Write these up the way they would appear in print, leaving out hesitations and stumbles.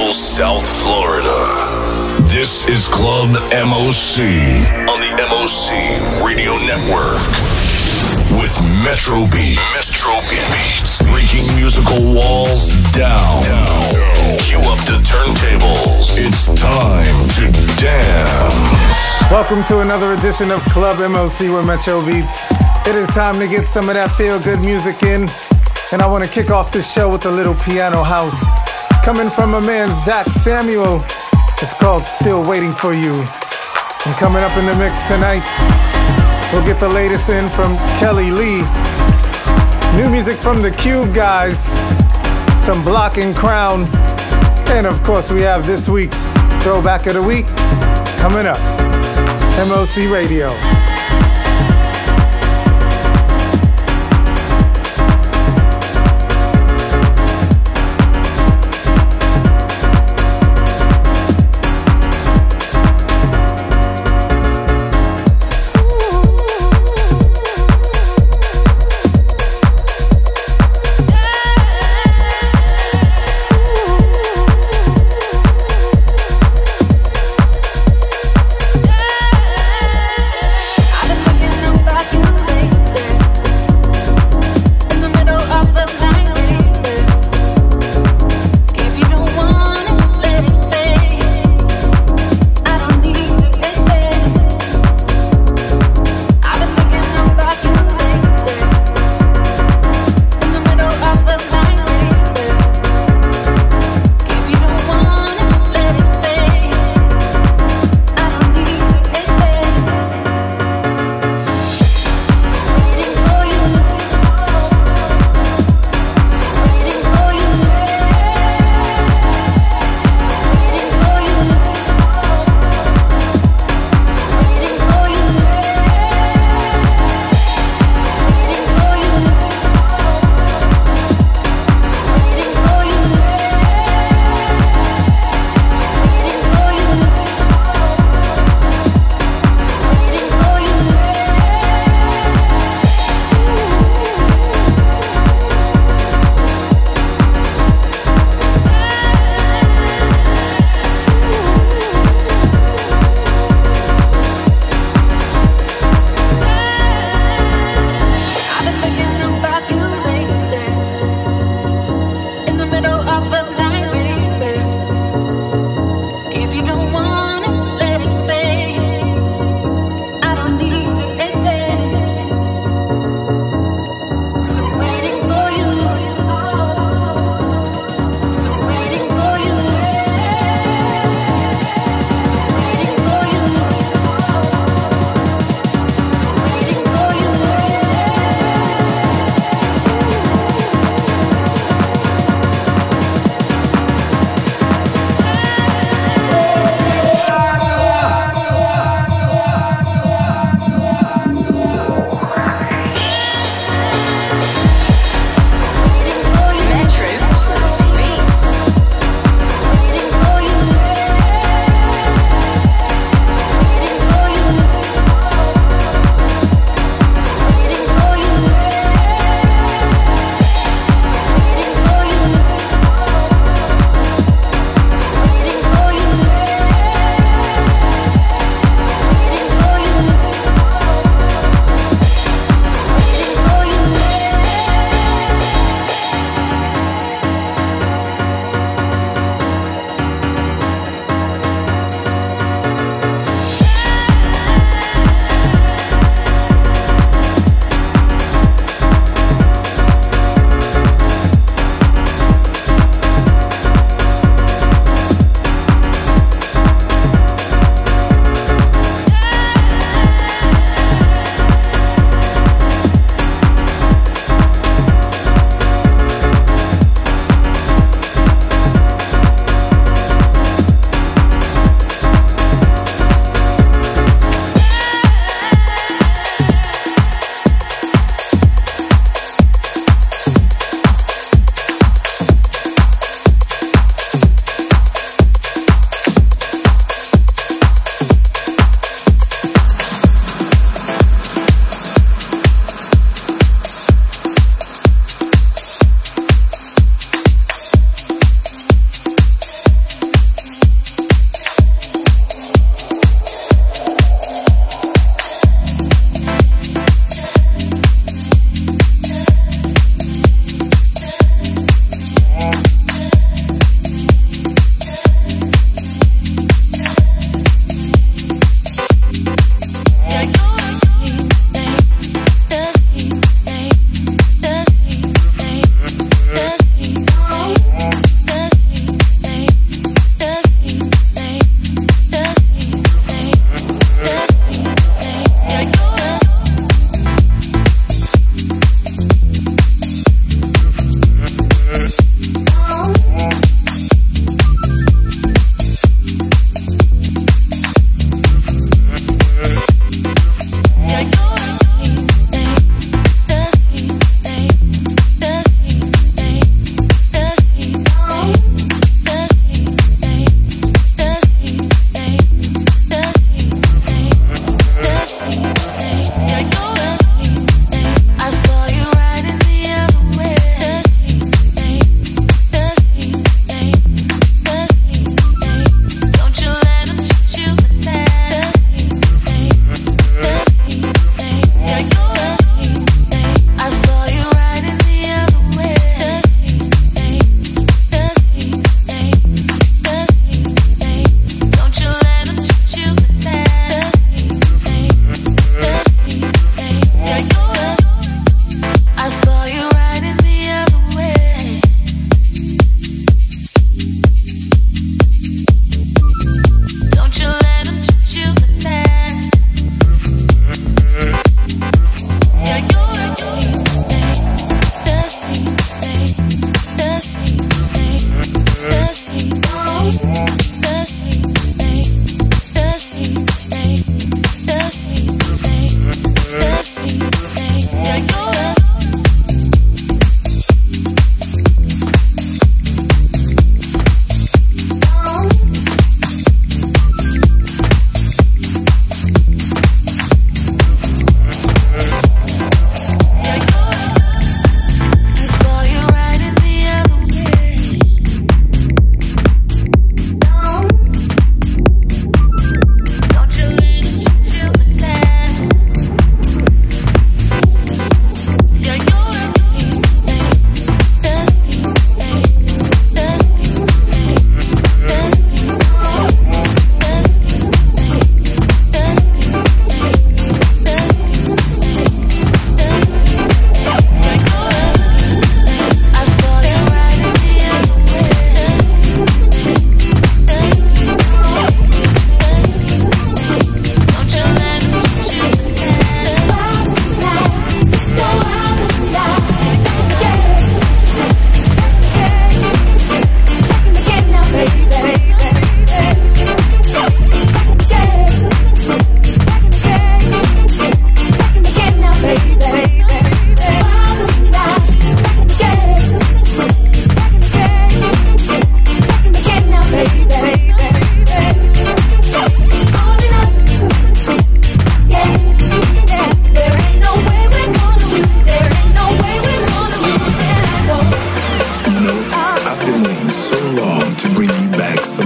beautiful South Florida. This is Club M.O.C. on the M.O.C. Radio Network with Metro Beatz. Metro Beatz. Breaking musical walls down. Cue up the turntables. It's time to dance. Welcome to another edition of Club M.O.C. with Metro Beatz. It is time to get some of that feel-good music in. And I want to kick off this show with a little piano house. Coming from my man Zac Samuel. It's called Still Waiting For You. And coming up in the mix tonight, we'll get the latest in from Kelli-Leigh. New music from the Cube guys. Some Block and Crown. And of course we have this week's Throwback of the Week coming up. M.O.C. Radio.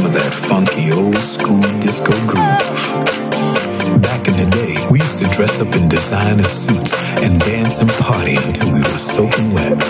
of that funky old school disco groove. Back in the day, we used to dress up in designer suits and dance and party until we were soaking wet.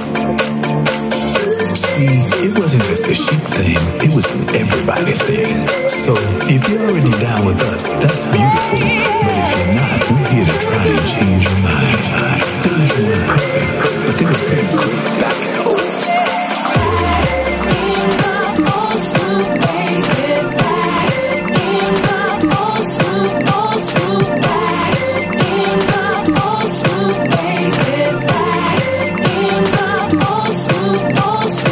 See, it wasn't just a chic thing, it was an everybody thing. So, if you're already down with us, that's beautiful. But if you're not, we're here to try and change your mind. Things weren't perfect, but they were very great back in the old school. In the old school, baby, back. In the old school, back. In the old school, baby, back. In the old school, back.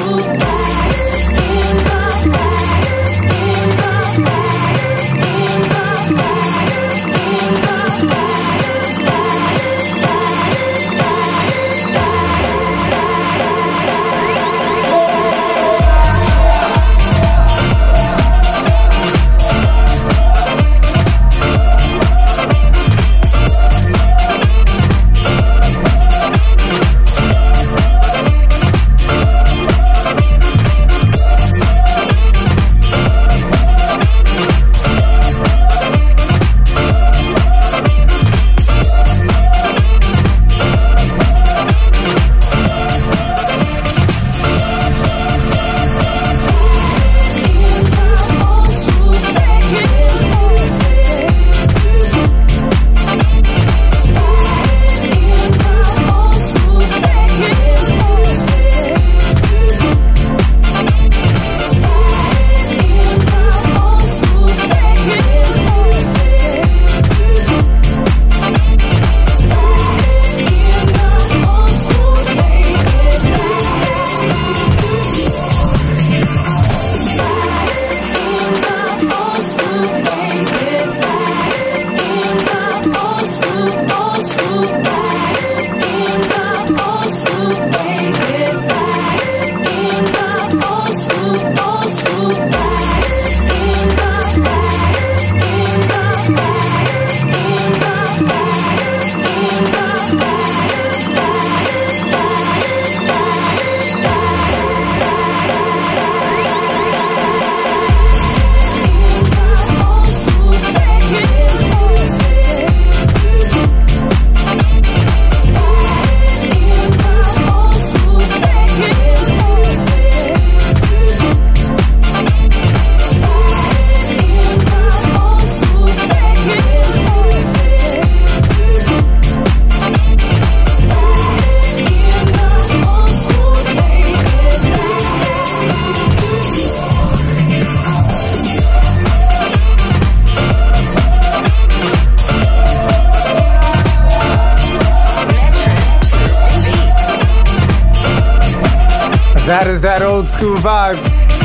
That is that old school vibe.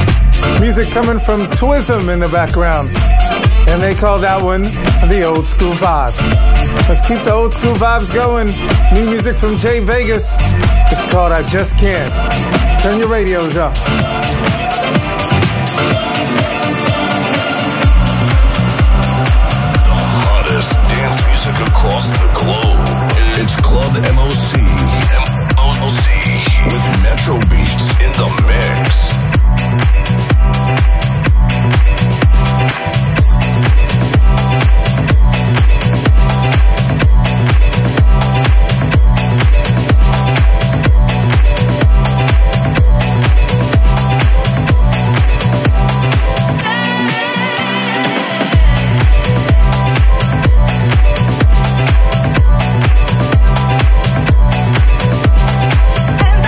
Music coming from Twism in the background. And they call that one the old school vibe. Let's keep the old school vibes going. New music from Jay Vegas. It's called I Just Can't. Turn your radios up. The hottest dance music across the globe. It's Club M.O.C. M.O.C. with Metro Beatz in the mix. And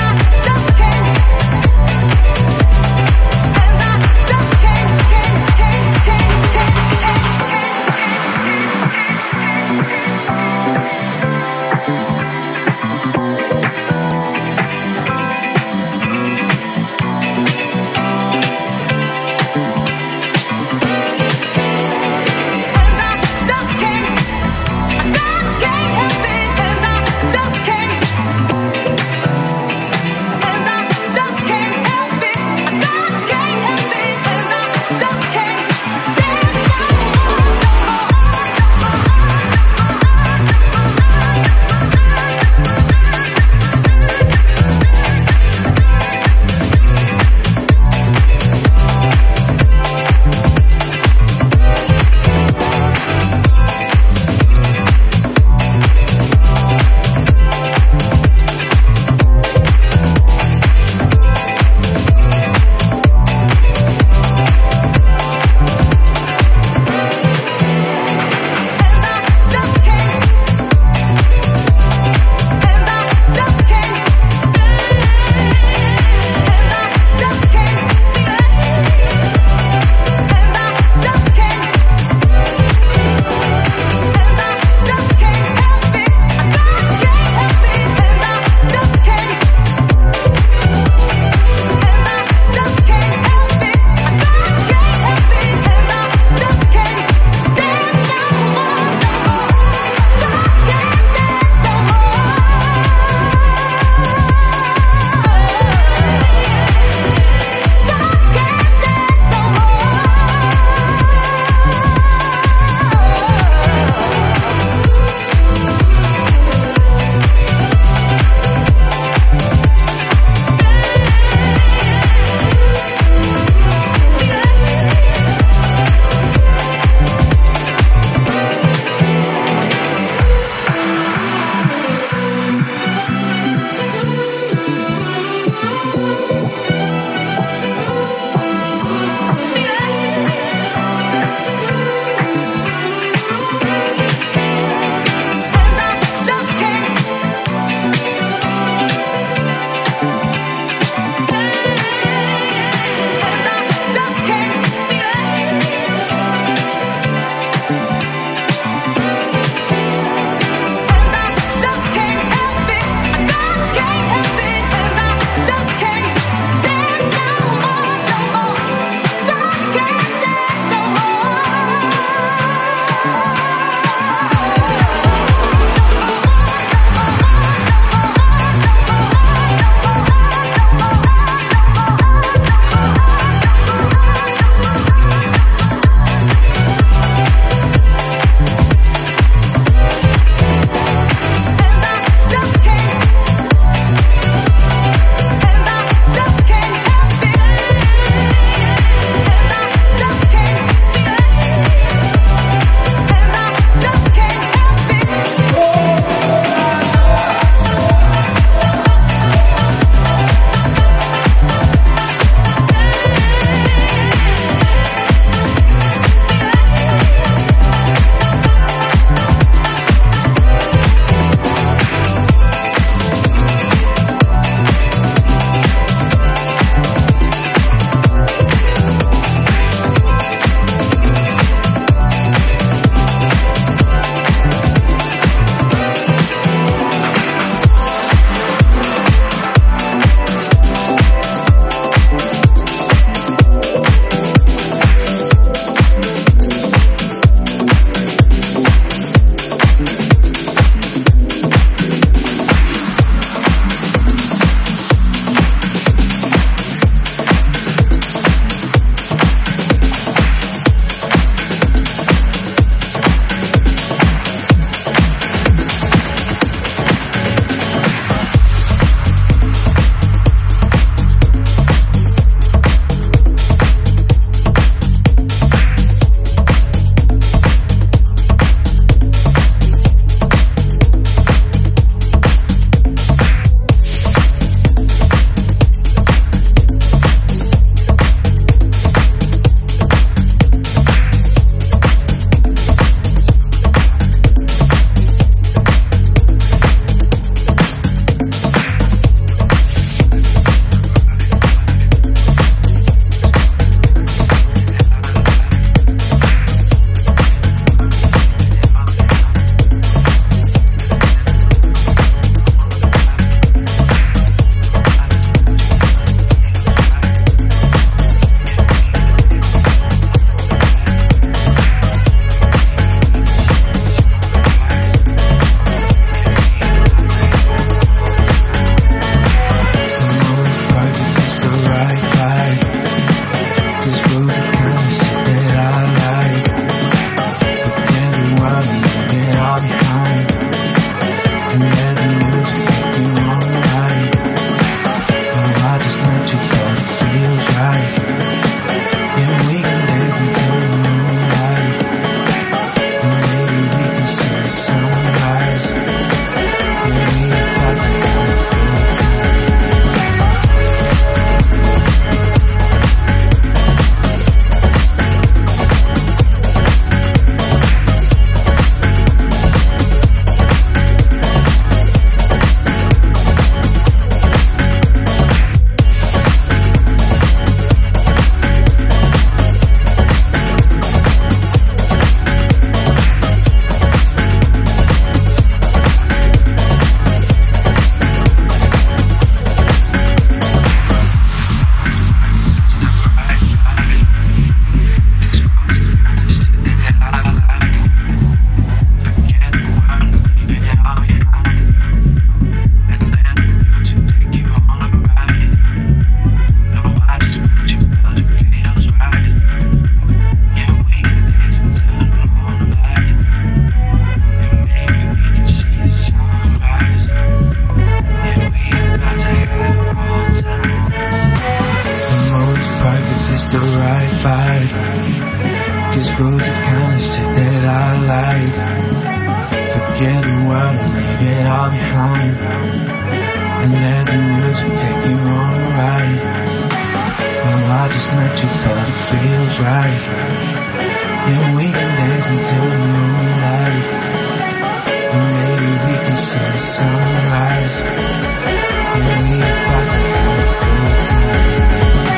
the right vibe. This rosy kind of shit that I like. Forget the world and leave it all behind, and let the music take you on a ride. Oh, I just met you but it feels right. Yeah, we can dance until the moonlight, and maybe we can see the sunrise. Yeah, we about to have a good time.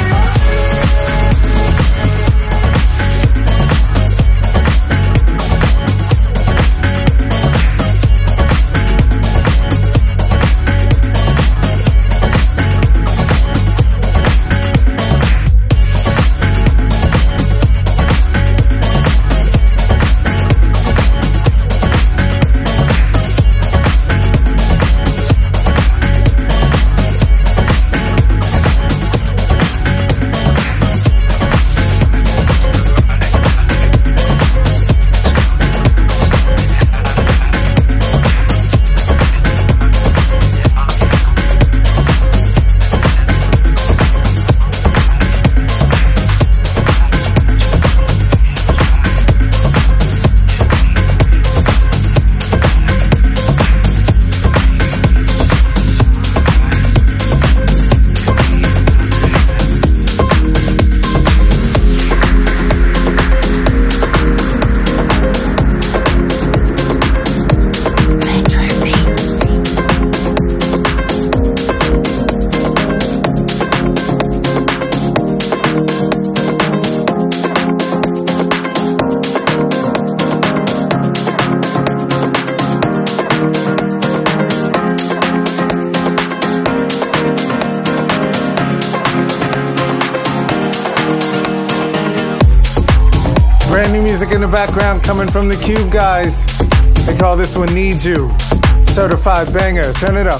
In the background coming from the Cube guys. They call this one Need You. Certified banger. Turn it up.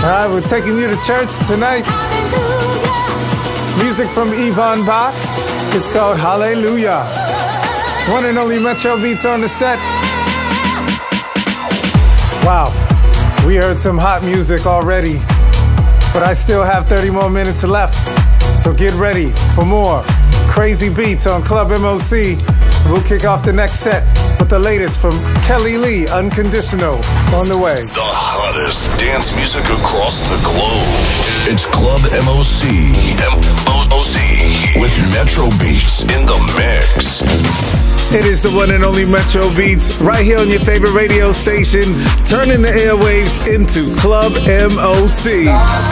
Alright, we're taking you to church tonight. Music from Yvonne Bach. It's called Hallelujah. One and only Metro Beatz on the set. Wow, we heard some hot music already, but I still have 30 more minutes left. So get ready for more crazy beats on Club M.O.C. We'll kick off the next set with the latest from Kelli-Leigh, Unconditional, on the way. The hottest dance music across the globe. It's Club M.O.C. M.O.C. with Metro Beatz in the mix. It is the one and only Metro Beatz, right here on your favorite radio station, turning the airwaves into Club M.O.C.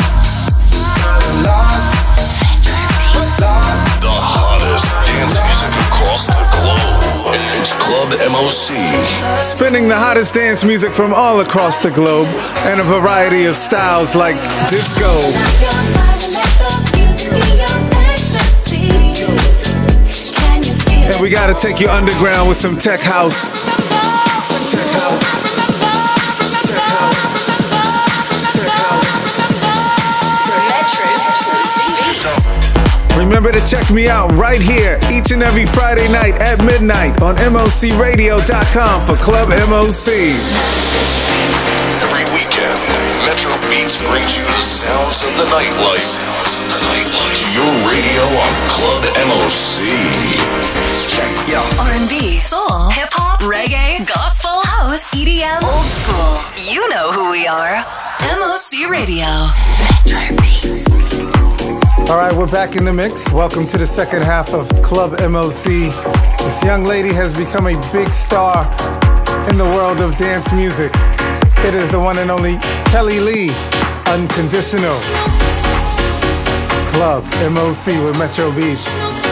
The hottest dance music across the globe. It's Club M.O.C. Spinning the hottest dance music from all across the globe and a variety of styles like disco. And we gotta take you underground with some tech house. Tech house. Tech house. Tech house. Remember to check me out right here each and every Friday night at midnight on MOCRadio.com for Club M.O.C. Every weekend, Metro Beatz brings you the sounds of the nightlife to your radio on Club M.O.C. R&B, soul, hip-hop, reggae, gospel, house, EDM, old school. You know who we are. M.O.C. Radio. Metro Beatz. All right, we're back in the mix. Welcome to the second half of Club M.O.C. This young lady has become a big star in the world of dance music. It is the one and only Kelli-Leigh, Unconditional. Club M.O.C. with Metro Beatz.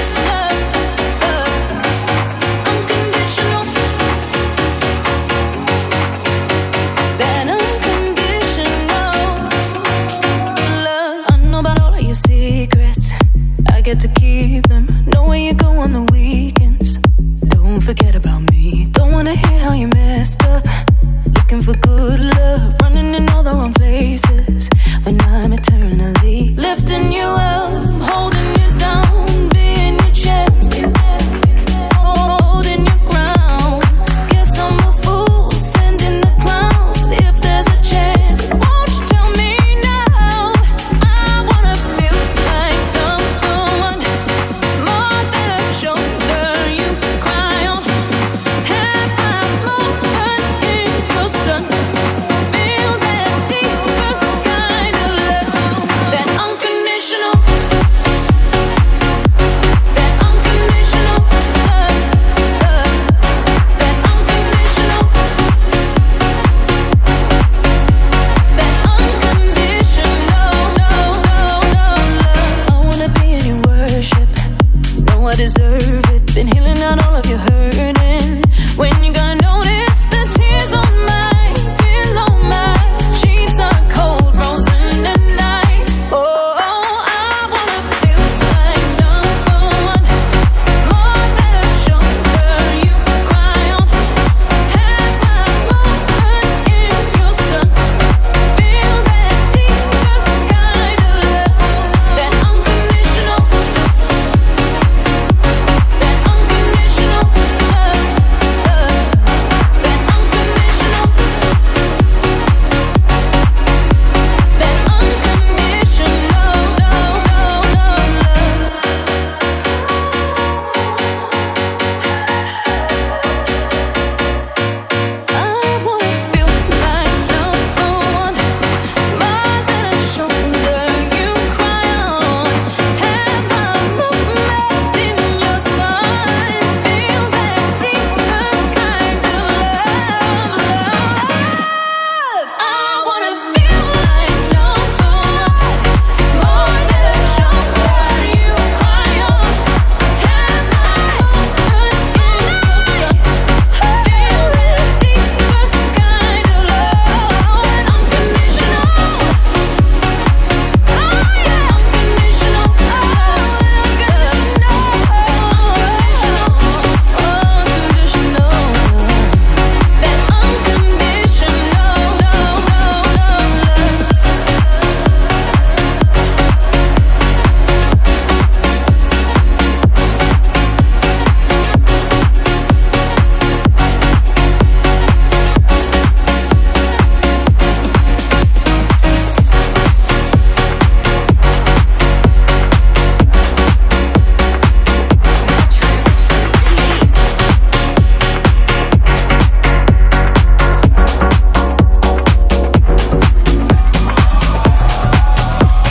To keep them, know where you go on the weekends. Don't forget about me. Don't wanna hear how you messed up. Looking for good love, running in all the wrong places. When I'm eternally lifting you up, holding you down, being your champion, holding your ground. Guess I'm a fool, sending the clowns. If there's a chance, won't you tell me now? I wanna feel like shoulder you cry on. Have I moment in your sun? Feel that deeper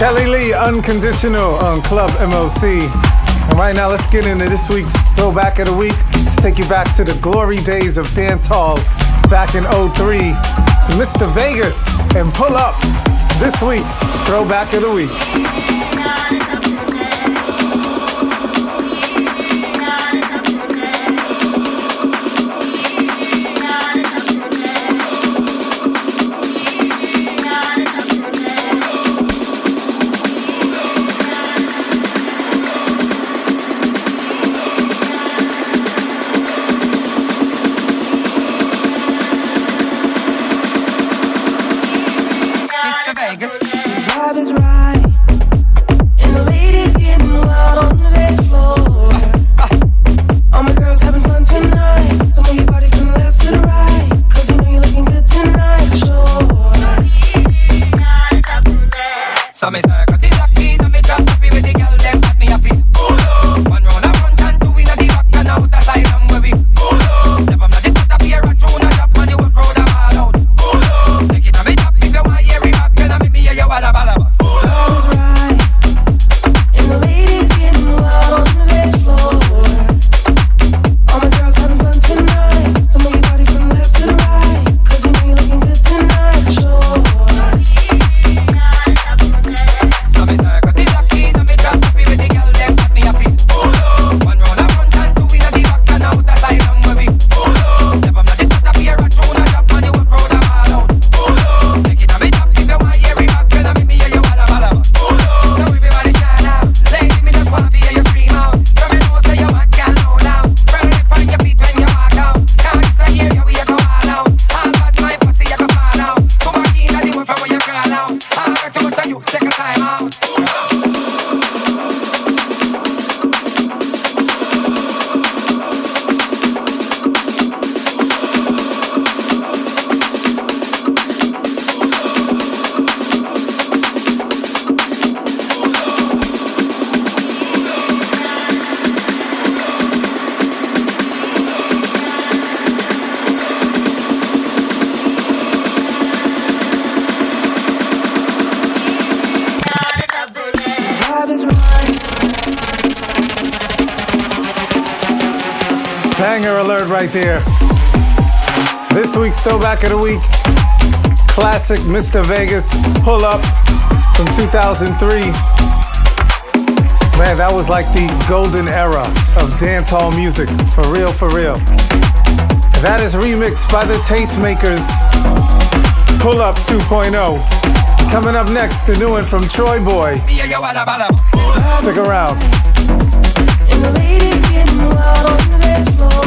Kelli-Leigh, Unconditional on Club M.O.C. And right now, let's get into this week's Throwback of the Week. Let's take you back to the glory days of dance hall back in 03. So Mr. Vegas and Pull Up, this week's Throwback of the Week. Banger alert right there. This week's Throwback of the Week, classic Mr. Vegas, Pull Up from 2003. Man, that was like the golden era of dancehall music, for real, for real. That is remixed by the Tastemakers, Pull Up 2.0. Coming up next, the new one from Troyboi. Stick around. And the ladies getting wild on the dance floor.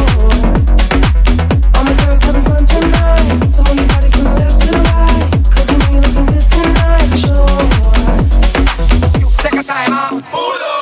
All my girls having fun tonight. So move your body from the left to the right. Cause you know you're looking good tonight for sure. You take a time out. Hold up.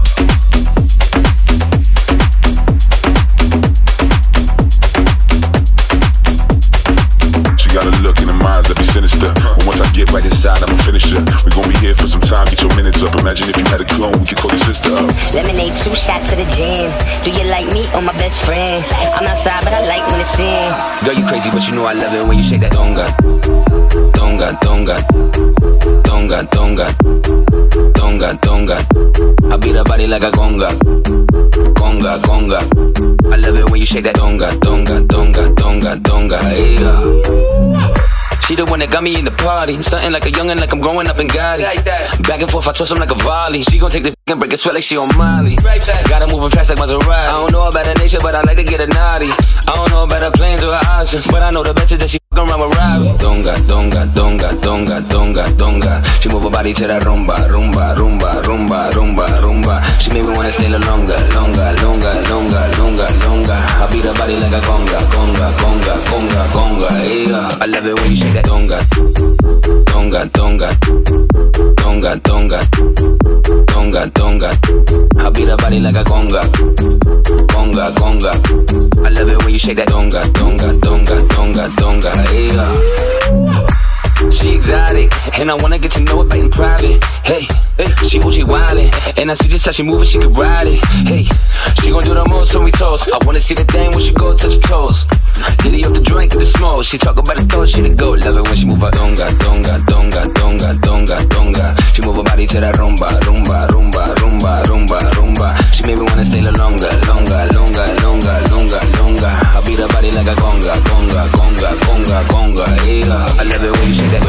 She got a look in her eyes that be sinister. But once I get right inside, I'ma finish her. We gon' be here for some time, get your minutes up. Imagine if you had a clone, we could call your sister up. Lemonade, 2 shots to the gym. Do you like me or my best friend? I'm outside, but I like when it's in. Girl, you crazy, but you know I love it when you shake that donga. Donga, donga. Donga, donga. Donga, donga. I beat her body like a conga. Conga, conga. I love it when you shake that donga. Donga, donga, donga, donga. Yeah. She the one that got me in the party. Stuntin' like a youngin', like I'm growing up in Gotti. Like back and forth, I toss him like a volley. She gon' take this and break it sweat like she on Molly. Got her moving fast like Maserati. I don't know about her nature, but I like to get a naughty. I don't know about her plans or her options, but I know the best is that she fuckin' around with Robbie. Donga, donga, donga, donga, donga, donga. She move her body to that rumba, rumba, rumba, rumba, rumba, rumba. She make me wanna stay longer, longer, longer, longer, longer, longer. I beat her body like a conga, conga, conga, conga, conga. Yeah, I love it when you shake that donga, donga, donga, donga, donga, donga, donga. I beat her body like a conga, conga, conga. I love it when you shake that donga, donga, donga, donga, donga. Yeah. She she exotic, and I wanna get to know it right in private. Hey, she OG wildin', and I see just how she moving, she could ride it. Hey, she gon' do the most when we toast. I wanna see the thing when she go touch her toes. Lily up the drink and the smoke. She talk about the thought, she the goat. Love it when she move her donga, donga, donga, donga, donga, donga. She move her body to that rumba, rumba, rumba, rumba, rumba, rumba. She made me wanna stay longer, longer, longer, longer, longer, longer. I beat her body like a conga, conga, conga, conga, conga. Yeah, I love it when you shake that.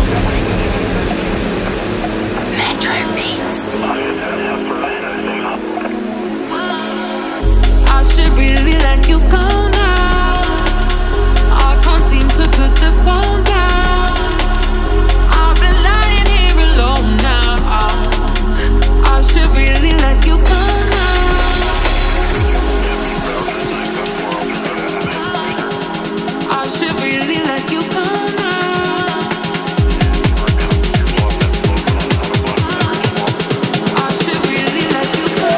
Metro Beatz. I should really let you go now. I can't seem to put the phone down. I've been lying here alone now. I should really let you go now. I should really let you go now. I should really let you go.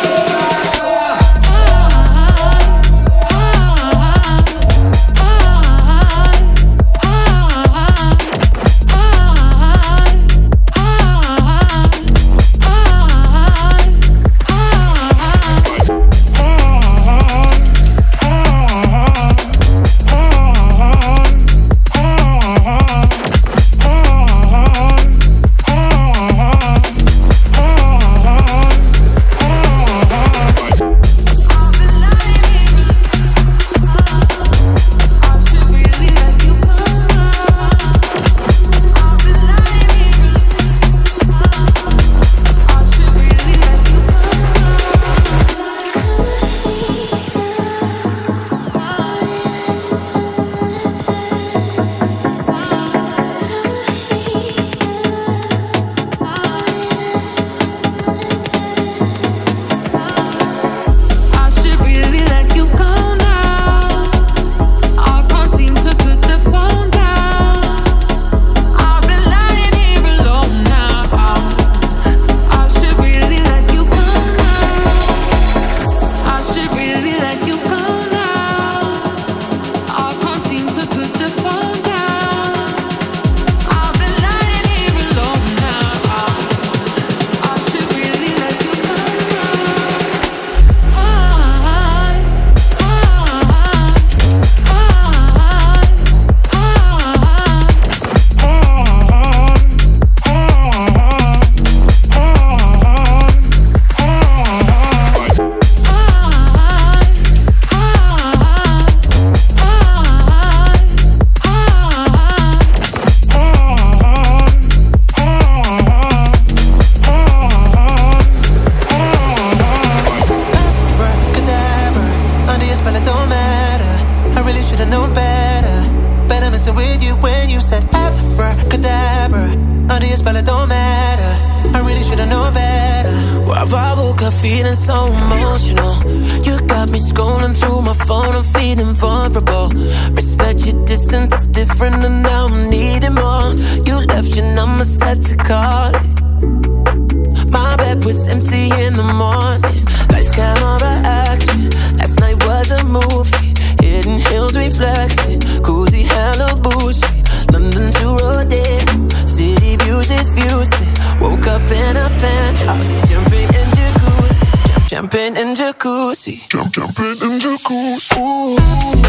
Jumping in jacuzzi. Ooh,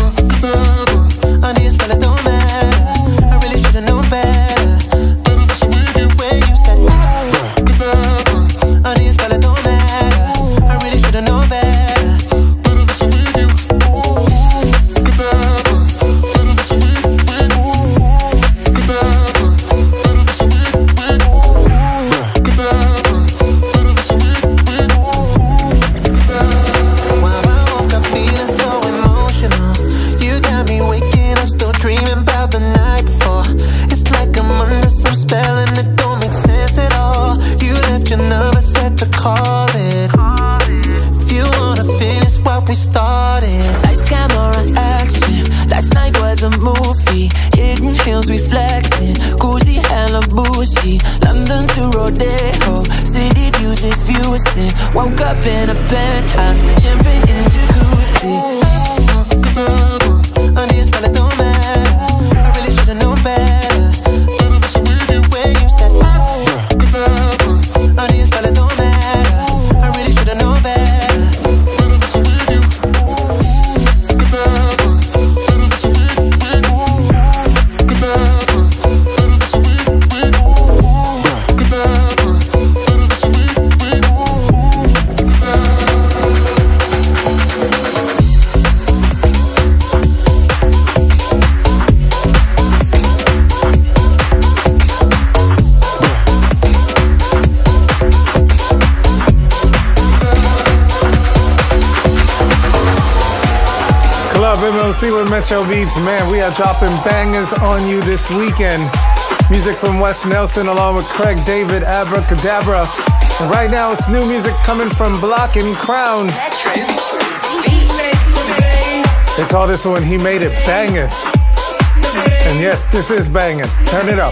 I need a spell, it don't matter. I really should've known better. Better listen with you when you said, I need a spell, it don't matter. I really should've known better. Better listen with you. Better listen with you. Better listen with you. Woke up in a penthouse, champagne in jacuzzi. I need a spell, it don't matter. I really should've known better. M.O.C. with Metro Beatz. Man, we are dropping bangers on you this weekend. Music from Wes Nelson along with Craig David, Abracadabra. And right now it's new music coming from Block and Crown. They call this one He Made It Bangin'. And yes, this is banging. Turn it up.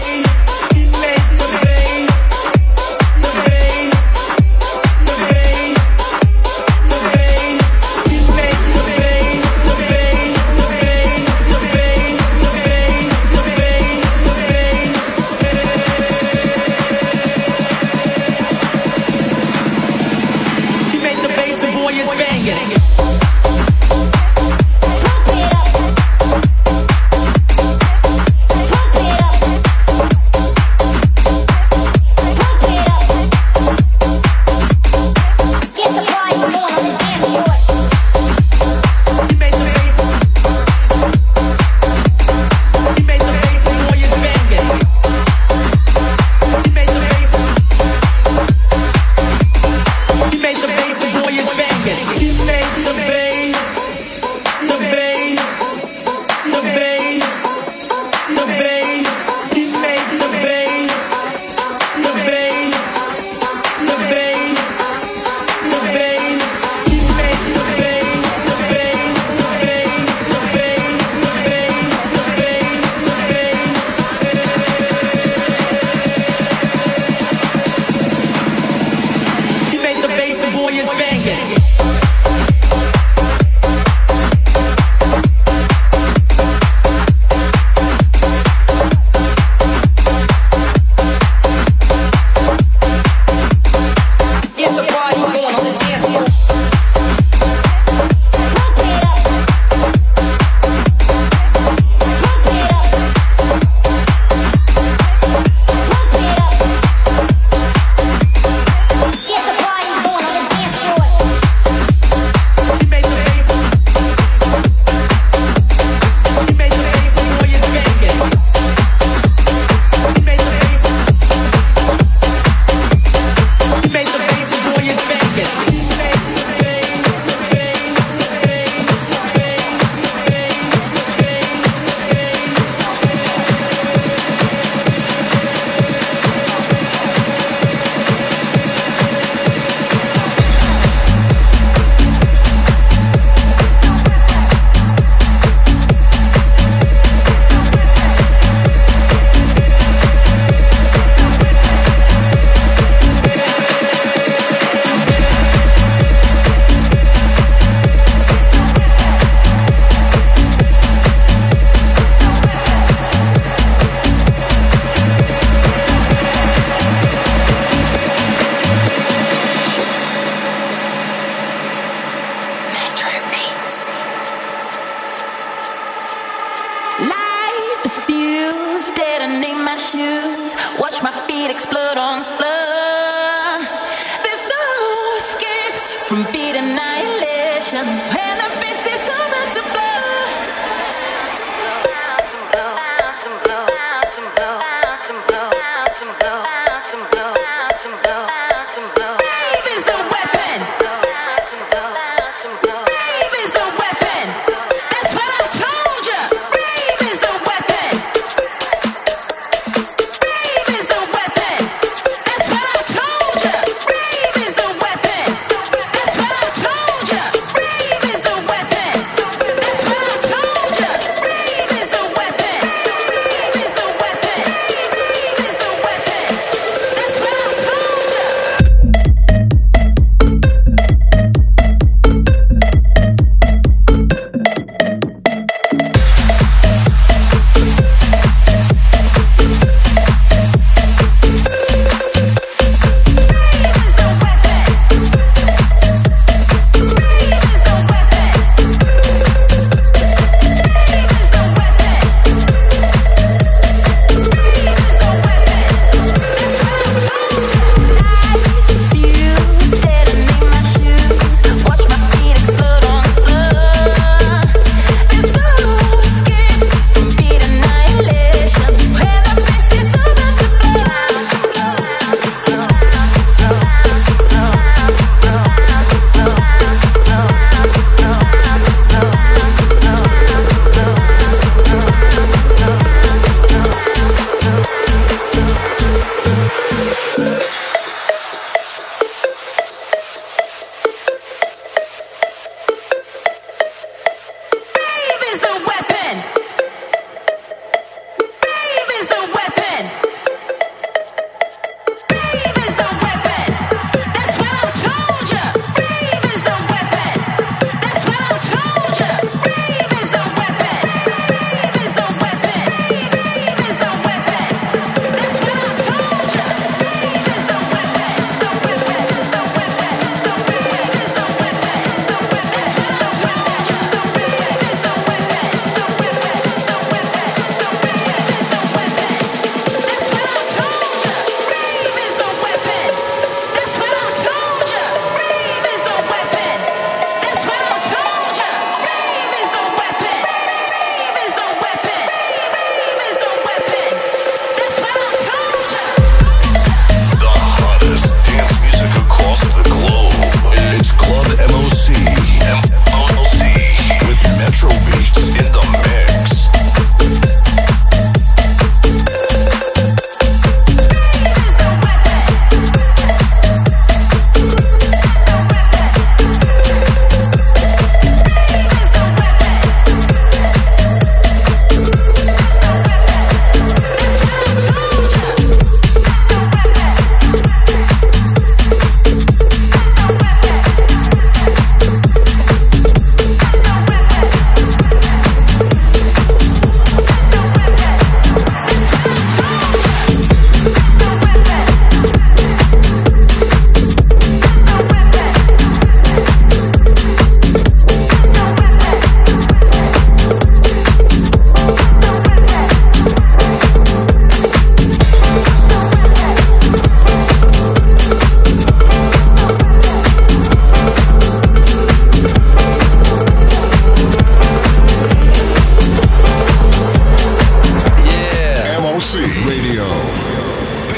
That's what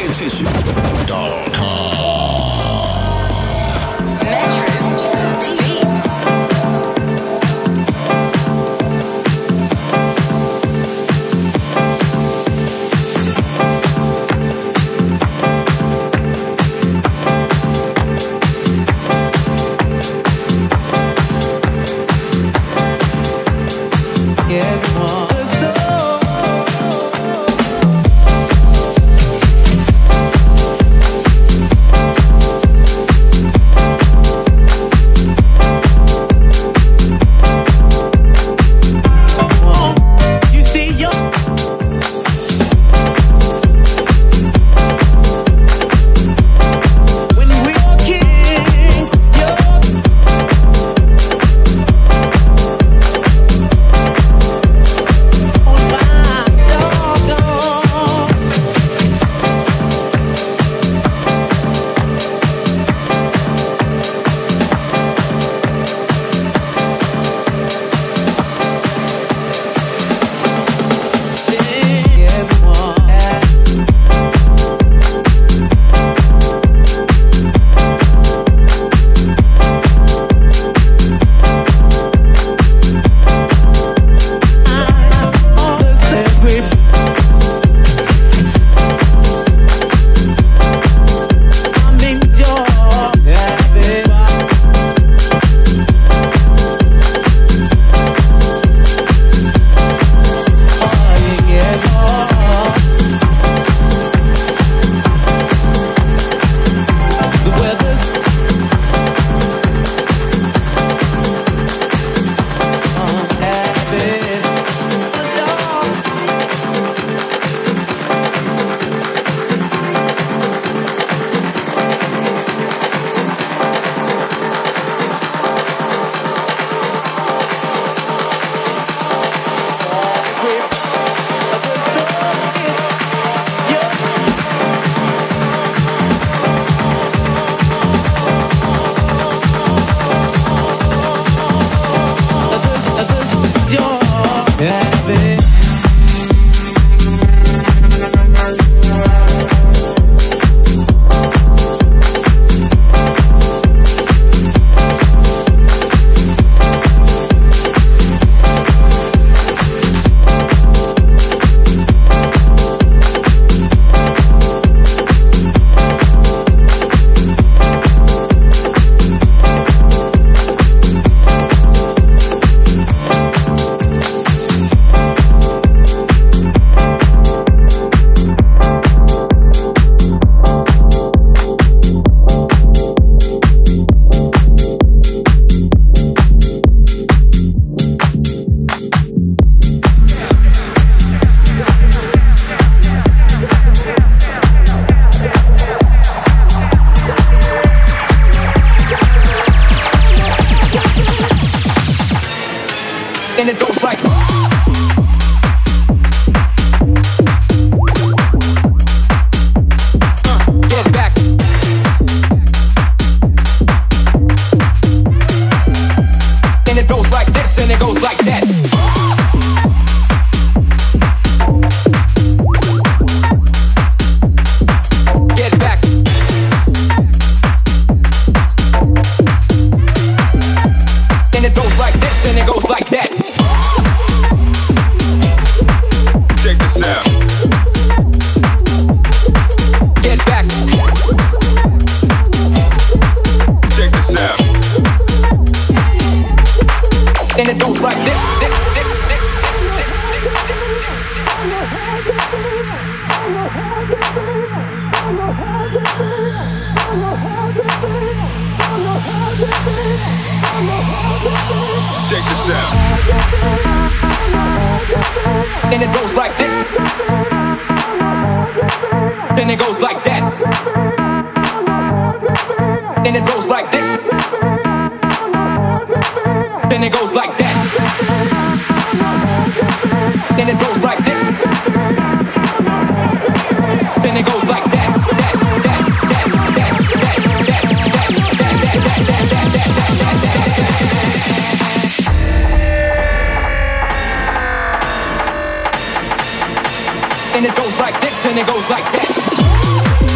attention. Metro Beatz. And it goes like get back. And it goes like this and it goes like that. Get back. And it goes like this and it goes like that. Check this out. Get back. Check this out. And it goes like this. Check this out. And it goes like this. Then it goes like that. And it goes like this. Then it goes like that. And it goes like this. Then it goes like that. And it goes like this and it goes like that.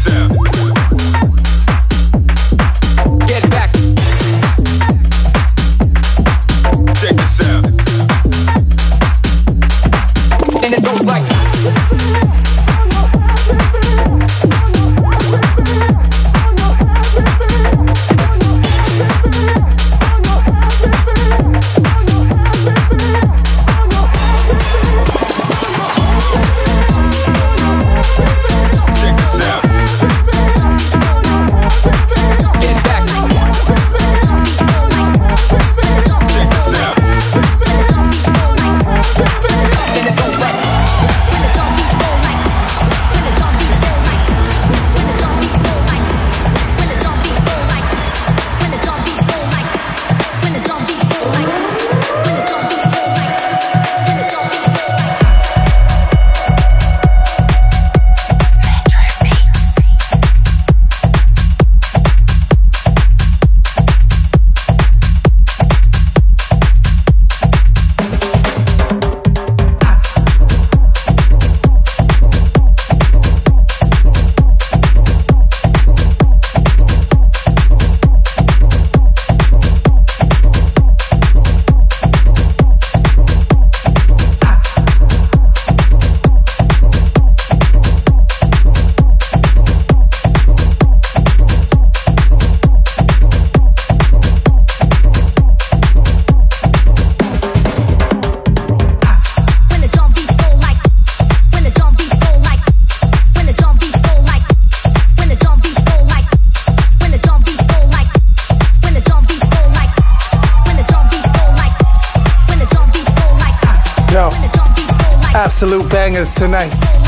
Absolute bangers tonight.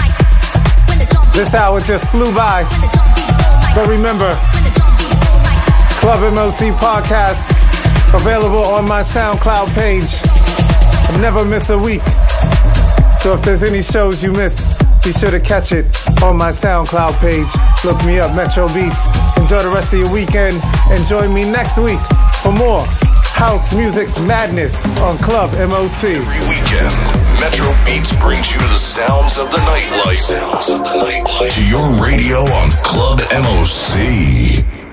This hour just flew by. But remember, Club M.O.C podcast available on my SoundCloud page. I never miss a week. So if there's any shows you miss, be sure to catch it on my SoundCloud page. Look me up, Metro Beatz. Enjoy the rest of your weekend and join me next week for more house music madness on Club M.O.C. Every weekend, Metro Beatz brings you the sounds of the nightlife. To your radio on Club M.O.C.